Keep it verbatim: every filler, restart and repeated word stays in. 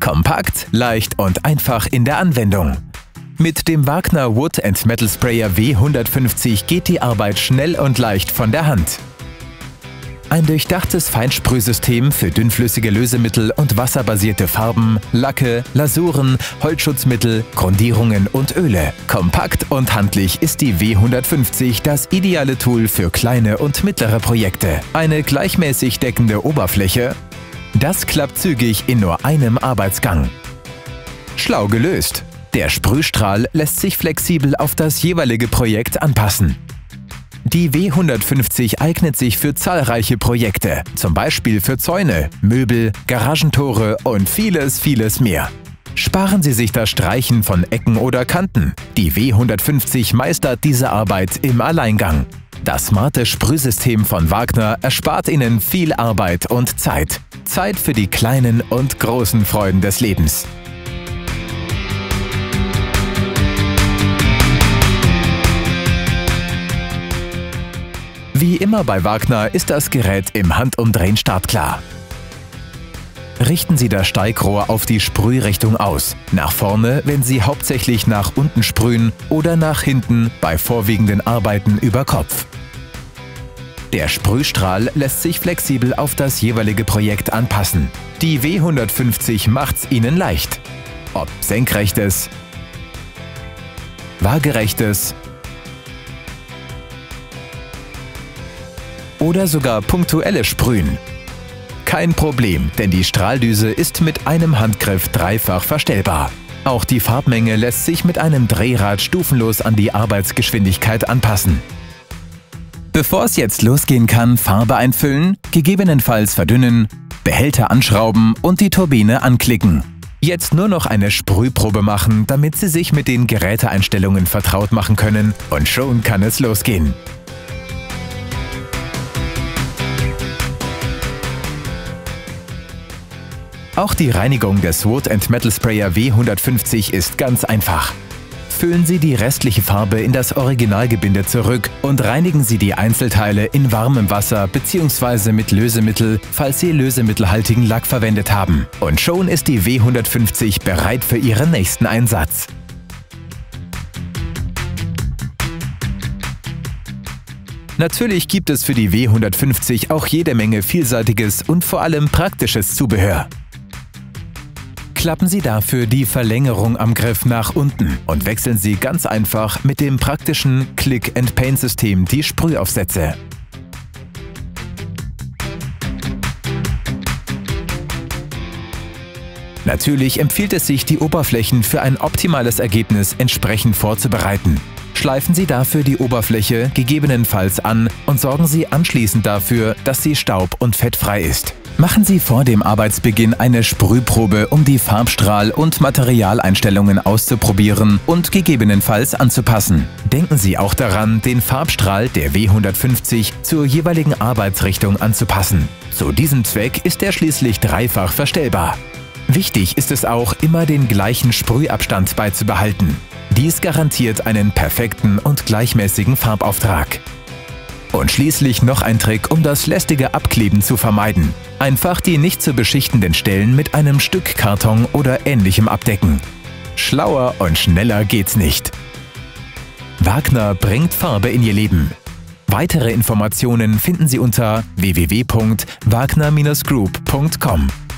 Kompakt, leicht und einfach in der Anwendung. Mit dem Wagner Wood and Metal Sprayer W hundertfünfzig geht die Arbeit schnell und leicht von der Hand. Ein durchdachtes Feinsprühsystem für dünnflüssige Lösemittel und wasserbasierte Farben, Lacke, Lasuren, Holzschutzmittel, Grundierungen und Öle. Kompakt und handlich ist die W hundertfünfzig das ideale Tool für kleine und mittlere Projekte. Eine gleichmäßig deckende Oberfläche, das klappt zügig in nur einem Arbeitsgang. Schlau gelöst! Der Sprühstrahl lässt sich flexibel auf das jeweilige Projekt anpassen. Die W hundertfünfzig eignet sich für zahlreiche Projekte, zum Beispiel für Zäune, Möbel, Garagentore und vieles, vieles mehr. Sparen Sie sich das Streichen von Ecken oder Kanten. Die W hundertfünfzig meistert diese Arbeit im Alleingang. Das smarte Sprühsystem von Wagner erspart Ihnen viel Arbeit und Zeit. Zeit für die kleinen und großen Freuden des Lebens. Wie immer bei Wagner ist das Gerät im Handumdrehen startklar. Richten Sie das Steigrohr auf die Sprührichtung aus. Nach vorne, wenn Sie hauptsächlich nach unten sprühen, oder nach hinten bei vorwiegenden Arbeiten über Kopf. Der Sprühstrahl lässt sich flexibel auf das jeweilige Projekt anpassen. Die W hundertfünfzig macht's Ihnen leicht. Ob senkrechtes, waagerechtes oder sogar punktuelles Sprühen. Kein Problem, denn die Strahldüse ist mit einem Handgriff dreifach verstellbar. Auch die Farbmenge lässt sich mit einem Drehrad stufenlos an die Arbeitsgeschwindigkeit anpassen. Bevor es jetzt losgehen kann, Farbe einfüllen, gegebenenfalls verdünnen, Behälter anschrauben und die Turbine anklicken. Jetzt nur noch eine Sprühprobe machen, damit Sie sich mit den Geräteeinstellungen vertraut machen können, und schon kann es losgehen. Auch die Reinigung des Wood and Metal Sprayer W hundertfünfzig ist ganz einfach. Füllen Sie die restliche Farbe in das Originalgebinde zurück und reinigen Sie die Einzelteile in warmem Wasser bzw. mit Lösemittel, falls Sie lösemittelhaltigen Lack verwendet haben. Und schon ist die W hundertfünfzig bereit für Ihren nächsten Einsatz. Natürlich gibt es für die W hundertfünfzig auch jede Menge vielseitiges und vor allem praktisches Zubehör. Klappen Sie dafür die Verlängerung am Griff nach unten und wechseln Sie ganz einfach mit dem praktischen Click-and-Paint-System die Sprühaufsätze. Natürlich empfiehlt es sich, die Oberflächen für ein optimales Ergebnis entsprechend vorzubereiten. Schleifen Sie dafür die Oberfläche gegebenenfalls an und sorgen Sie anschließend dafür, dass sie staub- und fettfrei ist. Machen Sie vor dem Arbeitsbeginn eine Sprühprobe, um die Farbstrahl- und Materialeinstellungen auszuprobieren und gegebenenfalls anzupassen. Denken Sie auch daran, den Farbstrahl der W hundertfünfzig zur jeweiligen Arbeitsrichtung anzupassen. Zu diesem Zweck ist er schließlich dreifach verstellbar. Wichtig ist es auch, immer den gleichen Sprühabstand beizubehalten. Dies garantiert einen perfekten und gleichmäßigen Farbauftrag. Und schließlich noch ein Trick, um das lästige Abkleben zu vermeiden. Einfach die nicht zu beschichtenden Stellen mit einem Stück Karton oder Ähnlichem abdecken. Schlauer und schneller geht's nicht. Wagner bringt Farbe in Ihr Leben. Weitere Informationen finden Sie unter w w w punkt wagner Bindestrich group punkt com.